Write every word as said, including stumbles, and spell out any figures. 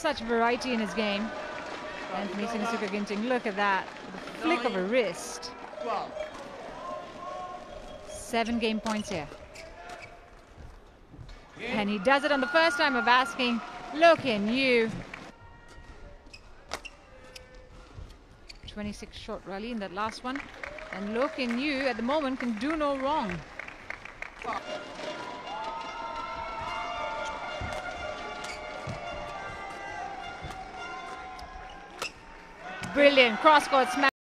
such variety in his game. Anthony Singsuka Ginting, look at that. The flick of a wrist. Seven game points here. And he does it on the first time of asking. Loh Kean Yew. twenty-six short rally in that last one. And Loh Kean Yew at the moment can do no wrong. Brilliant cross-court smash.